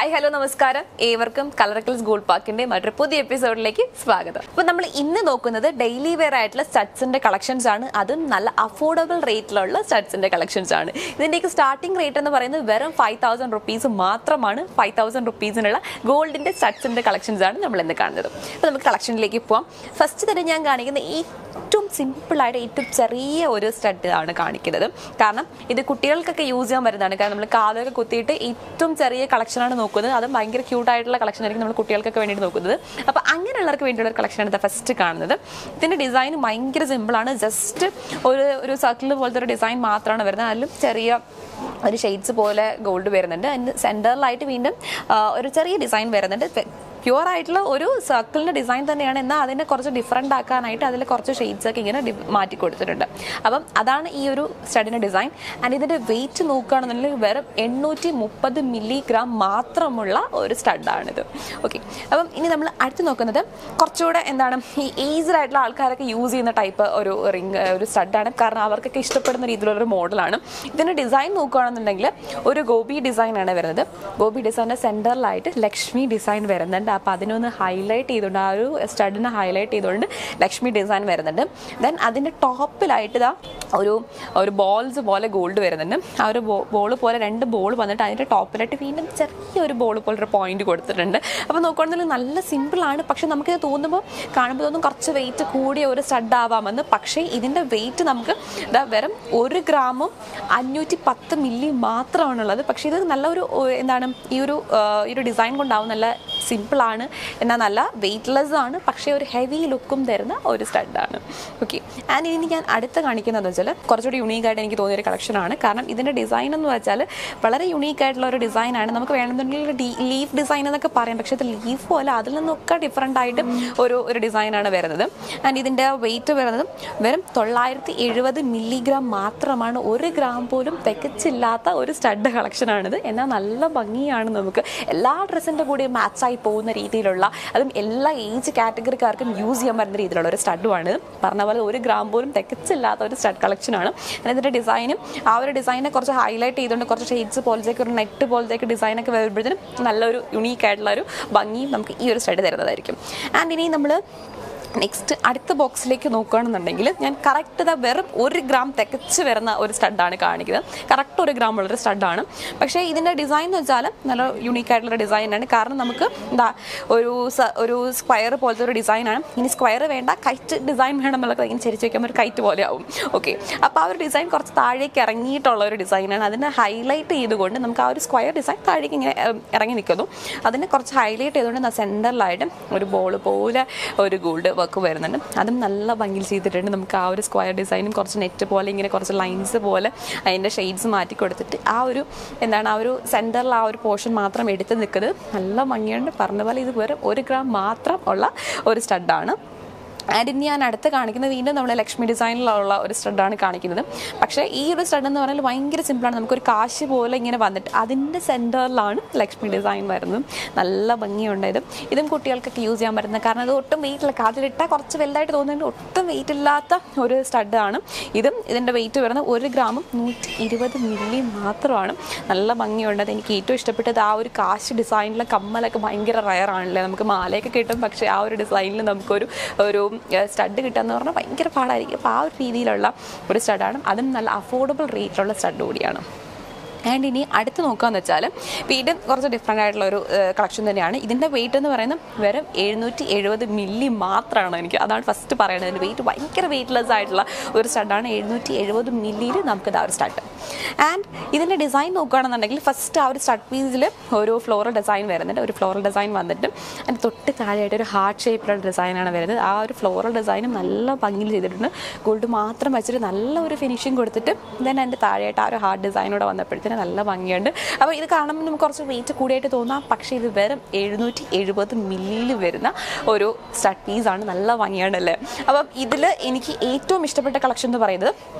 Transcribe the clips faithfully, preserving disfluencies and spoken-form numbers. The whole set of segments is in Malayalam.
ഹായ് ഹലോ നമസ്കാരം ഏവർക്കും Kallarackals ഗോൾഡ് പാർക്കിന്റെ മറ്റൊരു പുതിയ എപ്പിസോഡിലേക്ക് സ്വാഗതം. അപ്പോൾ നമ്മൾ ഇന്ന് നോക്കുന്നത് ഡെയിലി വെയർ ആയിട്ടുള്ള സ്റ്റഡ്സിന്റെ കളക്ഷൻസ് ആണ്. അതും നല്ല അഫോർഡബിൾ റേറ്റിലുള്ള സ്റ്റഡ്സിന്റെ കളക്ഷൻസ് ആണ്. ഇതിന്റെയൊക്കെ സ്റ്റാർട്ടിംഗ് റേറ്റ് എന്ന് പറയുന്നത് വെറും ഫൈവ് തൗസൻഡ് റുപ്പീസ് മാത്രമാണ്. ഫൈവ് തൗസൻഡ് റുപ്പീസിനുള്ള ഗോൾഡിന്റെ സ്റ്റഡ്സിന്റെ കളക്ഷൻസ് ആണ് നമ്മൾ ഇന്ന് കാണുന്നത്. അപ്പോൾ നമുക്ക് കളക്ഷനിലേക്ക് പോവാം. ഫസ്റ്റ് തന്നെ ഞാൻ കാണിക്കുന്ന ഏറ്റവും സിമ്പിളായിട്ട് ഏറ്റവും ചെറിയ ഒരു സ്റ്റഡ് ആണ് കാണിക്കുന്നത്. കാരണം ഇത് കുട്ടികൾക്കൊക്കെ യൂസ് ചെയ്യാൻ വരുന്നതാണ്. കാരണം നമ്മൾ കാതൊക്കെ കുത്തിയിട്ട് ഏറ്റവും ചെറിയ കളക്ഷനാണ് നോക്കുന്നത്. അതും ഭയങ്കര ക്യൂട്ടായിട്ടുള്ള കളക്ഷൻ ആയിരിക്കും നമ്മൾ കുട്ടികൾക്കൊക്കെ വേണ്ടിയിട്ട് നോക്കുന്നത്. അപ്പോൾ അങ്ങനെയുള്ളവർക്ക് വേണ്ടിയുള്ള ഒരു കളക്ഷനാണ് ഇത് ഫസ്റ്റ് കാണുന്നത്. ഇതിൻ്റെ ഡിസൈൻ ഭയങ്കര സിമ്പിളാണ്. ജസ്റ്റ് ഒരു ഒരു സർക്കിൾ പോലത്തെ ഒരു ഡിസൈൻ മാത്രമാണ് വരുന്നത്. അതിലും ചെറിയ ഒരു ഷെയ്ഡ്സ് പോലെ ഗോൾഡ് വരുന്നുണ്ട്. അതിൻ്റെ സെൻറ്ററിലായിട്ട് വീണ്ടും ഒരു ചെറിയ ഡിസൈൻ വരുന്നുണ്ട്. പ്യുവർ ആയിട്ടുള്ള ഒരു സർക്കിളിൻ്റെ ഡിസൈൻ തന്നെയാണ്. എന്നാൽ അതിനെ കുറച്ച് ഡിഫറെൻ്റ് ആക്കാനായിട്ട് അതിൽ കുറച്ച് ഷെയ്ഡ്സ് ഒക്കെ ഇങ്ങനെ മാറ്റി കൊടുത്തിട്ടുണ്ട്. അപ്പം അതാണ് ഈ ഒരു സ്റ്റഡിൻ്റെ ഡിസൈൻ. ആൻഡ് ഇതിൻ്റെ വെയിറ്റ് നോക്കുകയാണെന്നുണ്ടെങ്കിൽ വെറും എണ്ണൂറ്റി മുപ്പത് മില്ലിഗ്രാം മാത്രമുള്ള ഒരു സ്റ്റഡാണിത്. ഓക്കെ, അപ്പം ഇനി നമ്മൾ അടുത്ത് നോക്കുന്നത് കുറച്ചുകൂടെ എന്താണ് ഈ ഏജ്ഡ് ആയിട്ടുള്ള ആൾക്കാരൊക്കെ യൂസ് ചെയ്യുന്ന ടൈപ്പ് ഒരു റിംഗ് ഒരു സ്റ്റഡാണ്. കാരണം അവർക്കൊക്കെ ഇഷ്ടപ്പെടുന്ന രീതിയിലുള്ളൊരു മോഡലാണ്. ഇതിൻ്റെ ഡിസൈൻ നോക്കുകയാണെന്നുണ്ടെങ്കിൽ ഒരു ഗോപി ഡിസൈനാണ് വരുന്നത്. ഗോപി ഡിസൈനിൻ്റെ സെൻറ്ററിലായിട്ട് ലക്ഷ്മി ഡിസൈൻ വരുന്നുണ്ട്. അപ്പോൾ അതിനൊന്ന് ഹൈലൈറ്റ് ചെയ്തുകൊണ്ട് ആ ഒരു സ്റ്റഡിനെ ഹൈലൈറ്റ് ചെയ്തുകൊണ്ട് ലക്ഷ്മി ഡിസൈൻ വരുന്നുണ്ട്. ദെൻ അതിൻ്റെ ടോപ്പിലായിട്ട് ഇതാ ഒരു ഒരു ബോൾസ് പോലെ ഗോൾഡ് വരുന്നുണ്ട്. ആ ഒരു ബോൾ പോലെ രണ്ട് ബോൾ വന്നിട്ട് അതിൻ്റെ ടോപ്പിലായിട്ട് വീണ്ടും ചെറിയൊരു ബോൾ പോലൊരു പോയിന്റ് കൊടുത്തിട്ടുണ്ട്. അപ്പോൾ നോക്കുകയാണെന്നുണ്ടെങ്കിൽ നല്ല സിമ്പിളാണ്. പക്ഷെ നമുക്കിത് തോന്നുമ്പോൾ കാണുമ്പോൾ തോന്നും കുറച്ച് വെയിറ്റ് കൂടിയ ഒരു സ്റ്റഡ് ആവാമെന്ന്. പക്ഷേ ഇതിൻ്റെ വെയിറ്റ് നമുക്ക് ഇതാ വെറും ഒരു ഗ്രാമും അഞ്ഞൂറ്റി പത്ത് മില്ലി മാത്രമാണുള്ളത്. പക്ഷേ ഇത് നല്ല ഒരു എന്താണ് ഈ ഒരു ഈ ഒരു ഡിസൈൻ കൊണ്ടാവും നല്ല സിമ്പിളാണ്, എന്നാൽ നല്ല വെയ്റ്റ്ലെസ് ആണ്. പക്ഷേ ഒരു ഹെവി ലുക്കും തരുന്ന ഒരു സ്റ്റഡാണ്. ഓക്കെ, ആൻഡ് ഇനി ഞാൻ അടുത്ത് കാണിക്കുന്നതെന്ന് വെച്ചാൽ കുറച്ചുകൂടി യുണീക്കായിട്ട് എനിക്ക് തോന്നിയൊരു കളക്ഷനാണ്. കാരണം ഇതിൻ്റെ ഡിസൈൻ എന്ന് വെച്ചാൽ വളരെ യുണീക്കായിട്ടുള്ള ഒരു ഡിസൈനാണ്. നമുക്ക് വേണമെന്നുണ്ടെങ്കിൽ ലീഫ് ഡിസൈൻ എന്നൊക്കെ പറയാം. പക്ഷേ ഇത് ലീഫ് പോലെ അതിൽ നിന്നൊക്കെ ഡിഫറെൻ്റ് ആയിട്ട് ഒരു ഒരു ഡിസൈനാണ് വരുന്നത്. ആൻഡ് ഇതിൻ്റെ വെയിറ്റ് വരുന്നത് വെറും തൊള്ളായിരത്തി എഴുപത് മില്ലിഗ്രാം മാത്രമാണ്. ഒരു ഗ്രാം പോലും തികച്ചില്ലാത്ത ഒരു സ്റ്റഡ് കളക്ഷനാണിത്. എന്നാൽ നല്ല ഭംഗിയാണ്. നമുക്ക് എല്ലാ ഡ്രസ്സിൻ്റെ കൂടെ മാച്ചായി പോകുന്ന രീതിയിലുള്ള, അതും എല്ലാ ഏജ് കാറ്റഗറിക്കാർക്കും യൂസ് ചെയ്യാൻ പറ്റുന്ന രീതിയിലുള്ള ഒരു സ്റ്റഡുമാണ്. പറഞ്ഞ പോലെ ഒരു ഗ്രാം പോലും തികച്ചില്ലാത്ത ഒരു സ്റ്റഡ് കളക്ഷനാണ്. ഇതിൻ്റെ ഡിസൈനും ആ ഒരു ഡിസൈനെ കുറച്ച് ഹൈലൈറ്റ് ചെയ്തുകൊണ്ട് കുറച്ച് ഷെയ്ഡ്സ് പോലത്തേക്ക് ഒരു നെറ്റ് പോലത്തേക്ക് ഡിസൈനൊക്കെ വരുമ്പോഴത്തേനും നല്ലൊരു യുണീക്കായിട്ടുള്ള ഒരു ഭംഗിയും നമുക്ക് ഈ ഒരു സ്റ്റഡ് തരുന്നതായിരിക്കും. ആൻഡ് ഇനി നമ്മൾ നെക്സ്റ്റ് അടുത്ത ബോക്സിലേക്ക് നോക്കുകയാണെന്നുണ്ടെങ്കിൽ ഞാൻ കറക്റ്റ് ഇതാ വെറും ഒരു ഗ്രാം തികച്ച് വരുന്ന ഒരു സ്റ്റഡാണ് കാണിക്കുന്നത്. കറക്റ്റ് ഒരു ഗ്രാം ഉള്ളൊരു സ്റ്റഡാണ്. പക്ഷേ ഇതിൻ്റെ ഡിസൈൻ എന്ന് വെച്ചാൽ നല്ല യുണീക്കായിട്ടുള്ള ഡിസൈനാണ്. കാരണം നമുക്ക് എന്താ ഒരു ഒരു സ്ക്വയർ പോലത്തെ ഒരു ഡിസൈനാണ്. ഇനി സ്ക്വയർ വേണ്ട, കൈറ്റ് ഡിസൈൻ വേണം എന്നുള്ളത് ഇങ്ങനെ ചരിച്ച് വയ്ക്കുമ്പോൾ ഒരു കൈറ്റ് പോലെ ആവും. ഓക്കെ, അപ്പോൾ ആ ഒരു ഡിസൈൻ കുറച്ച് താഴേക്ക് ഇറങ്ങിയിട്ടുള്ള ഒരു ഡിസൈനാണ്. അതിനെ ഹൈലൈറ്റ് ചെയ്തുകൊണ്ട് നമുക്ക് ആ ഒരു സ്ക്വയർ ഡിസൈൻ താഴേക്ക് ഇങ്ങനെ ഇറങ്ങി നിൽക്കുന്നു. അതിനെ കുറച്ച് ഹൈലൈറ്റ് ചെയ്തുകൊണ്ട് സെൻറ്ററിലായിട്ട് ഒരു ബോൾ പോലെ ഒരു ഗോൾഡ് വർക്ക് വരുന്നുണ്ട്. അതും നല്ല ഭംഗിയിൽ ചെയ്തിട്ടുണ്ട്. നമുക്ക് ആ ഒരു സ്ക്വയർ ഡിസൈനും കുറച്ച് നെറ്റ് പോലെ ഇങ്ങനെ കുറച്ച് ലൈൻസ് പോലെ അതിൻ്റെ ഷെയ്ഡ്സ് മാറ്റി കൊടുത്തിട്ട് ആ ഒരു എന്താണ് ആ ഒരു സെൻറ്ററിൽ ആ ഒരു പോർഷൻ മാത്രം എടുത്ത് നിൽക്കുന്നത് നല്ല ഭംഗിയുണ്ട്. പറഞ്ഞ പോലെ ഇത് വെറും ഒരു ഗ്രാം മാത്രം ഉള്ള ഒരു സ്റ്റഡാണ്. ആൻഡ് ഇനി ഞാൻ അടുത്ത് കാണിക്കുന്നത് വീണ്ടും നമ്മൾ ലക്ഷ്മി ഡിസൈനിലുള്ള ഒരു സ്റ്റഡാണ് കാണിക്കുന്നത്. പക്ഷേ ഈ ഒരു സ്റ്റഡ് എന്ന് പറഞ്ഞാൽ ഭയങ്കര സിമ്പിളാണ്. നമുക്കൊരു കാശ് പോലെ ഇങ്ങനെ വന്നിട്ട് അതിൻ്റെ സെൻറ്ററിലാണ് ലക്ഷ്മി ഡിസൈൻ വരുന്നത്. നല്ല ഭംഗിയുണ്ട്. ഇതും ഇതും കുട്ടികൾക്കൊക്കെ യൂസ് ചെയ്യാൻ പറ്റുന്നത്. കാരണം അത് ഒട്ടും വെയിറ്റില്ല. കാതിലിട്ടാൽ കുറച്ച് വലുതായിട്ട് തോന്നുന്നുണ്ട്. ഒട്ടും വെയിറ്റ് ഇല്ലാത്ത ഒരു സ്റ്റഡാണ്. ഇതും ഇതിൻ്റെ വെയിറ്റ് വരുന്നത് ഒരു ഗ്രാമും നൂറ്റി ഇരുപത് മില്ലി മാത്രമാണ്. നല്ല ഭംഗിയുണ്ട്. അത് എനിക്ക് ഏറ്റവും ഇഷ്ടപ്പെട്ടത് ആ ഒരു കാശ് ഡിസൈനിലെ കമ്മലൊക്കെ ഭയങ്കര റയർ ആണല്ലേ. നമുക്ക് മാലയൊക്കെ കിട്ടും, പക്ഷേ ആ ഒരു ഡിസൈനിൽ നമുക്കൊരു ഒരു സ്റ്റഡ് കിട്ടുകയെന്ന് പറഞ്ഞാൽ ഭയങ്കര പാടായിരിക്കും. അപ്പോൾ ആ ഒരു രീതിയിലുള്ള ഒരു സ്റ്റഡാണ്. അതും നല്ല അഫോർഡബിൾ റേറ്റിലുള്ള സ്റ്റഡ് കൂടിയാണ്. ആൻഡ് ഇനി അടുത്ത് നോക്കുകയെന്ന് വെച്ചാൽ വീണ്ടും കുറച്ച് ഡിഫറെൻ്റ് ആയിട്ടുള്ള ഒരു കളക്ഷൻ തന്നെയാണ്. ഇതിൻ്റെ വെയിറ്റ് എന്ന് പറയുന്നത് വെറും എഴുന്നൂറ്റി എഴുപത് മില്ലി മാത്രമാണ്. എനിക്ക് അതാണ് ഫസ്റ്റ് പറയുന്നത്. ഇതിൻ്റെ വെയിറ്റ് ഭയങ്കര വെയിറ്റ്ലെസ് ആയിട്ടുള്ള ഒരു സ്റ്റഡാണ്. എഴുന്നൂറ്റി എഴുപത് മില്ലിയിൽ നമുക്കിത് ആ ഒരു സ്റ്റഡ്. ആൻഡ് ഇതിൻ്റെ ഡിസൈൻ നോക്കുകയാണെന്നുണ്ടെങ്കിൽ ഫസ്റ്റ് ആ ഒരു സ്റ്റഡ് പീസിൽ ഒരു ഫ്ലോറൽ ഡിസൈൻ വരുന്നുണ്ട്. ഒരു ഫ്ലോറൽ ഡിസൈൻ വന്നിട്ട് അതിന് തൊട്ട് താഴെയായിട്ട് ഒരു ഹാർട്ട് ഷേപ്പിലുള്ള ഡിസൈനാണ് വരുന്നത്. ആ ഒരു ഫ്ലോറൽ ഡിസൈനും നല്ല ഭംഗിയിൽ ചെയ്തിട്ടുണ്ട്. ഗോൾഡ് മാത്രം വെച്ചിട്ട് നല്ല ഒരു ഫിനിഷിങ് കൊടുത്തിട്ട് ദെൻ അതിൻ്റെ താഴെയായിട്ട് ആ ഒരു ഹാർട്ട് ഡിസൈനോടെ വന്നപ്പോഴത്തേന് നല്ല ഭംഗിയുണ്ട്. അപ്പോൾ ഇത് കാണുമ്പോൾ നമുക്ക് കുറച്ച് വെയിറ്റ് കൂടിയായിട്ട് തോന്നാം. പക്ഷേ ഇത് വെറും എഴുന്നൂറ്റി എഴുപത് മില്ലിയിൽ വരുന്ന ഒരു സ്റ്റഡ് പീസാണ്. നല്ല ഭംഗിയുണ്ടല്ലേ. അപ്പം ഇതിൽ എനിക്ക് ഏറ്റവും ഇഷ്ടപ്പെട്ട കളക്ഷൻ എന്ന് പറയുന്നത്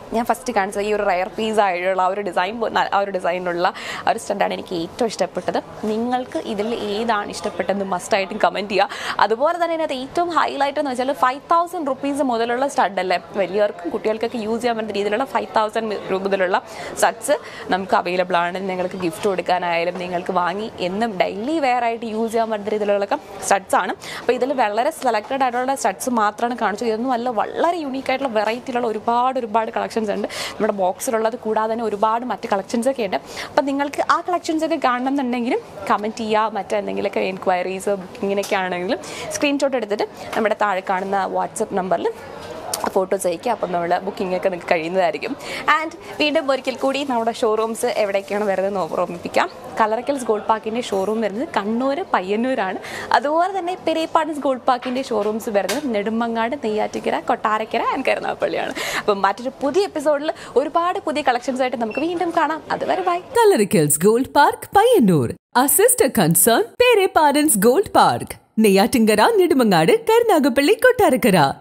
ഞാൻ ഫസ്റ്റ് കാണിച്ചത് ഈ ഒരു റയർ പീസ് ആയിട്ടുള്ള ആ ഒരു ഡിസൈൻ ആ ഒരു ഡിസൈനുള്ള ആ ഒരു സ്റ്റഡാണ് എനിക്ക് ഏറ്റവും ഇഷ്ടപ്പെട്ടത്. നിങ്ങൾക്ക് ഇതിൽ ഏതാണ് ഇഷ്ടപ്പെട്ടതെന്ന് മസ്റ്റായിട്ടും കമൻറ്റ് ചെയ്യുക. അതുപോലെ തന്നെ അതിനകത്ത് ഏറ്റവും ഹൈലൈറ്റ് എന്ന് വെച്ചാൽ ഫൈവ് തൗസൻഡ് റുപ്പീസ് മുതലുള്ള സ്റ്റഡല്ലേ, വലിയവർക്കും കുട്ടികൾക്കൊക്കെ യൂസ് ചെയ്യാൻ പറ്റുന്ന രീതിയിലുള്ള ഫൈവ് തൗസൻഡ് രൂപ മുതലുള്ള സ്റ്റഡ്സ് നമുക്ക് അവൈലബിൾ ആണ്. നിങ്ങൾക്ക് ഗിഫ്റ്റ് കൊടുക്കാനായാലും നിങ്ങൾക്ക് വാങ്ങി എന്നും ഡെയിലി വെയർ ആയിട്ട് യൂസ് ചെയ്യാൻ പറ്റുന്ന രീതിയിലുള്ള സ്റ്റഡ്സ് ആണ്. അപ്പോൾ ഇതിൽ വളരെ സെലക്റ്റഡ് ആയിട്ടുള്ള സ്റ്റഡ്സ് മാത്രമാണ് കാണിച്ചത്. ഇതൊന്നും അല്ല, വളരെ യൂണീക്ക് ആയിട്ടുള്ള വെറൈറ്റിയിലുള്ള ഒരുപാട് ഒരുപാട് കളക്ഷൻസ് ഉണ്ട് നമ്മുടെ ബോക്സിലുള്ളത്. കൂടാതെ തന്നെ ഒരുപാട് മറ്റ് കളക്ഷൻസ് ഒക്കെ ഉണ്ട്. അപ്പം നിങ്ങൾക്ക് ആ കളക്ഷൻസ് ഒക്കെ കാണണം എന്നുണ്ടെങ്കിലും കമൻറ്റ് ചെയ്യുക. മറ്റെന്തെങ്കിലുമൊക്കെ എൻക്വയറീസ് ബുക്കിങ്ങിനൊക്കെ ആണെങ്കിലും സ്ക്രീൻഷോട്ട് എടുത്തിട്ട് നമ്മുടെ താഴെ കാണുന്ന വാട്സപ്പ് നമ്പറിൽ ഫോട്ടോസ് അയക്കുക. അപ്പം നമ്മൾ ബുക്കിംഗ് ഒക്കെ നിങ്ങൾക്ക് കഴിയുന്നതായിരിക്കും. ആൻഡ് വീണ്ടും ഒരിക്കൽ കൂടി നമ്മുടെ ഷോറൂംസ് എവിടേക്കാണ് വരുന്നത് ഓർമ്മിപ്പിക്കാം. കല്ലറക്കൽസ് ഗോൾഡ് പാർക്കിൻ്റെ ഷോറൂം വരുന്നത് കണ്ണൂർ പയ്യന്നൂരാണ്. അതുപോലെ തന്നെ പെരേപ്പാടൻസ് ഗോൾഡ് പാർക്കിൻ്റെ ഷോറൂംസ് വരുന്നത് നെടുമങ്ങാട്, നെയ്യാറ്റിക്കര, കൊട്ടാരക്കര ആൻഡ് കരുനാഗപ്പള്ളിയാണ്. അപ്പം മറ്റൊരു പുതിയ എപ്പിസോഡിൽ ഒരുപാട് പുതിയ കളക്ഷൻസ് ആയിട്ട് നമുക്ക് വീണ്ടും കാണാം. അതുവരെ bye. Kallarakkals gold park Payyannur. Our sister concern Pereppadans Gold Park, Neyyattinkara, Nedumangad, Karunagappally, Kottarakkara.